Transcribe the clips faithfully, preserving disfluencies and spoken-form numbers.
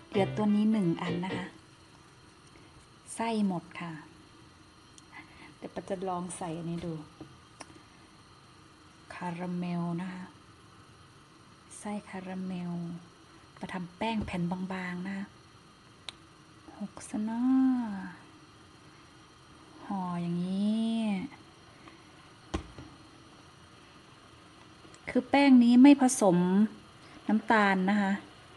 เหลือตัวนี้หนึ่งอันนะคะไส้หมดค่ะเดี๋ยวปาจะลองใส่อันนี้ดูคาราเมลนะคะไส้คาราเมลมาทำแป้งแผ่นบางๆนะคะหกซะเนาะห่ออย่างนี้คือแป้งนี้ไม่ผสมน้ำตาลนะคะ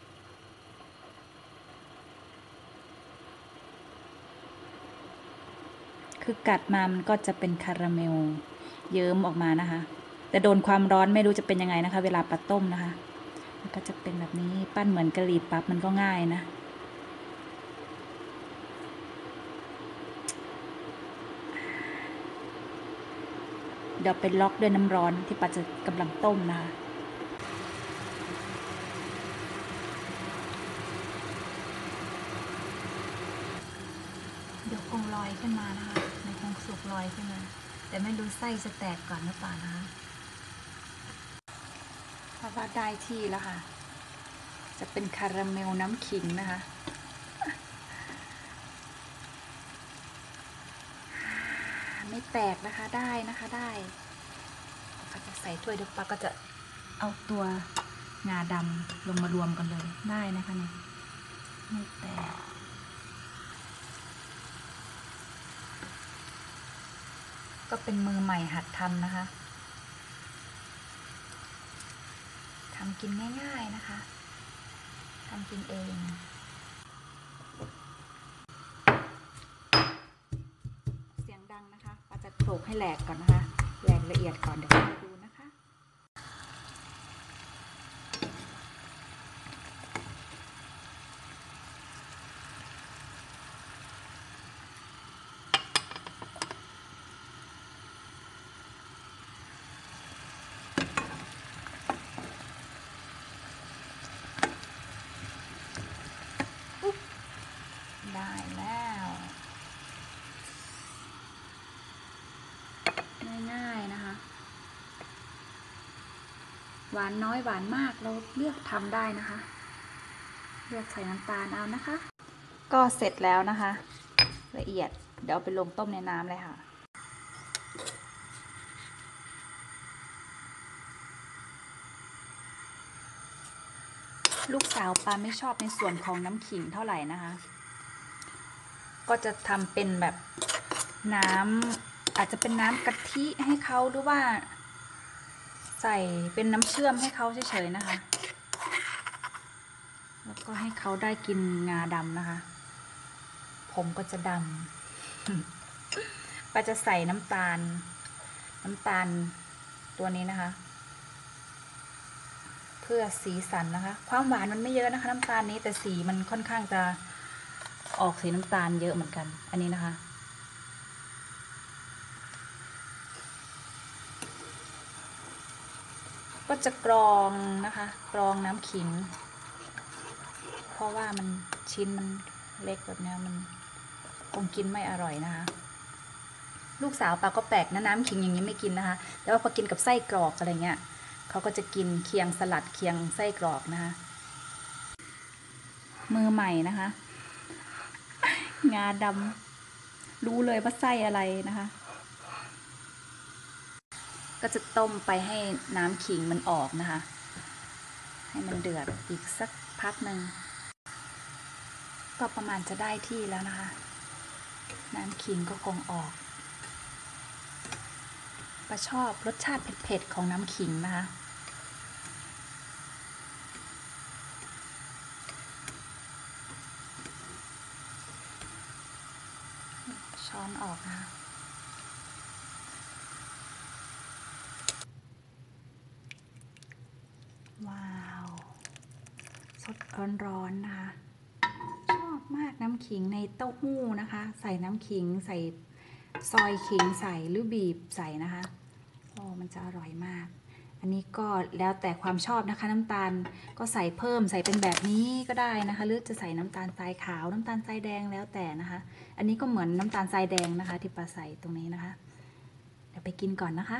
คือกัดมามันก็จะเป็นคาราเมลเยิ้มออกมานะคะแต่โดนความร้อนไม่รู้จะเป็นยังไงนะคะเวลาปลาต้มนะคะมันก็จะเป็นแบบนี้ปั้นเหมือนกะหรี่ปั๊บมันก็ง่ายนะเดี๋ยวไปล็อกด้วยน้ำร้อนที่ปาจะกำลังต้มนะคะเดี๋ยวคงลอยขึ้นมานะคะในคงสุกลอยขึ้นมาแต่ไม่รู้ไส้จะแตกก่อนหรือเปล่านะคะเพราะว่าได้ที่แล้วค่ะจะเป็นคาราเมลน้ำขิงนะคะไม่แตกนะคะได้นะคะได้ก็จะใส่ถ้วยเดี๋ยวปาก็จะเอาตัวงาดำลงมารวมกันเลยได้นะคะเนี่ยไม่แตกก็เป็นมือใหม่หัดทำนะคะทำกินง่ายๆนะคะทำกินเองเสียงดังนะคะปาจะโขลกให้แหลกก่อนนะคะแหลกละเอียดก่อนเดี๋ยวมาดูนะคะได้แล้วง่ายๆนะคะหวานน้อยหวานมากเราเลือกทำได้นะคะเลือกใส่น้ำตาลเอานะคะก็เสร็จแล้วนะคะละเอียดเดี๋ยวไปลงต้มในน้ำเลยค่ะลูกสาวปาไม่ชอบในส่วนของน้ำขิงเท่าไหร่นะคะก็จะทำเป็นแบบน้ำอาจจะเป็นน้ำกะทิให้เขาหรือว่าใส่เป็นน้ำเชื่อมให้เขาเฉยๆนะคะแล้วก็ให้เขาได้กินงาดำนะคะผมก็จะดำปาจะใส่น้ำตาลน้ำตาลตัวนี้นะคะเพื่อสีสันนะคะความหวานมันไม่เยอะนะคะน้ำตาลนี้แต่สีมันค่อนข้างจะออกสีน้ำตาลเยอะเหมือนกันอันนี้นะคะก็จะกรองนะคะกรองน้ำขิงเพราะว่ามันชิ้นมันเล็กแบบนี้มันคงกินไม่อร่อยนะคะลูกสาวปาก็แปลกนะน้ำขิงอย่างนี้ไม่กินนะคะแต่ว่าพอกินกับไส้กรอกอะไรเงี้ยเขาก็จะกินเคียงสลัดเคียงไส้กรอกนะคะมือใหม่นะคะงาดำรู้เลยว่าไส้อะไรนะคะก็จะต้มไปให้น้ำขิงมันออกนะคะให้มันเดือดอีกสักพักหนึ่งก็ประมาณจะได้ที่แล้วนะคะน้ำขิงก็คงออกปาชอบรสชาติเผ็ดๆของน้ำขิงนะคะช้อนออกนะคะว้าวสดร้อนๆนะคะชอบมากน้ำขิงในเต้าหู้นะคะใส่น้ำขิงใส่ซอยขิงใส่หรือบีบใส่นะคะโอ้มันจะอร่อยมากอันนี้ก็แล้วแต่ความชอบนะคะน้ำตาลก็ใส่เพิ่มใส่เป็นแบบนี้ก็ได้นะคะหรือจะใส่น้ำตาลทรายขาวน้ำตาลทรายแดงแล้วแต่นะคะอันนี้ก็เหมือนน้ำตาลทรายแดงนะคะที่ปาใส่ตรงนี้นะคะเดี๋ยวไปกินก่อนนะคะ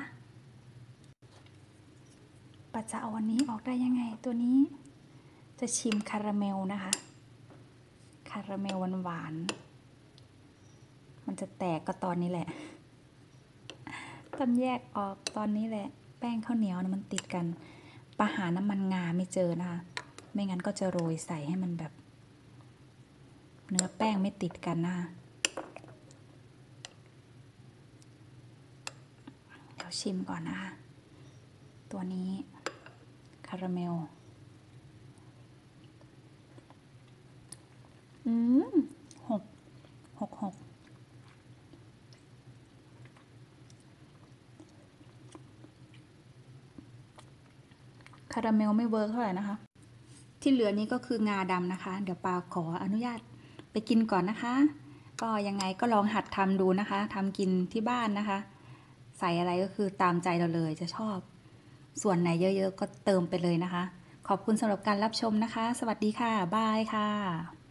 ปาจะเอาอันนี้ออกได้ยังไงตัวนี้จะชิมคาราเมลนะคะคาราเมลหวานๆมันจะแตกก็ตอนนี้แหละตอนแยกออกตอนนี้แหละแป้งข้าวเหนียวนะมันติดกันปะหาน้ำมันงาไม่เจอนะคะไม่งั้นก็จะโรยใส่ให้มันแบบเนื้อแป้งไม่ติดกันนะคะเดี๋ยวชิมก่อนนะคะตัวนี้คาราเมลอืมหกหกหกคาราเมลไม่เวิร์กเท่าไหร่นะคะที่เหลือนี้ก็คืองาดำนะคะเดี๋ยวปาขออนุญาตไปกินก่อนนะคะก็ยังไงก็ลองหัดทำดูนะคะทำกินที่บ้านนะคะใส่อะไรก็คือตามใจเราเลยจะชอบส่วนไหนเยอะๆก็เติมไปเลยนะคะขอบคุณสำหรับการรับชมนะคะสวัสดีค่ะบายค่ะ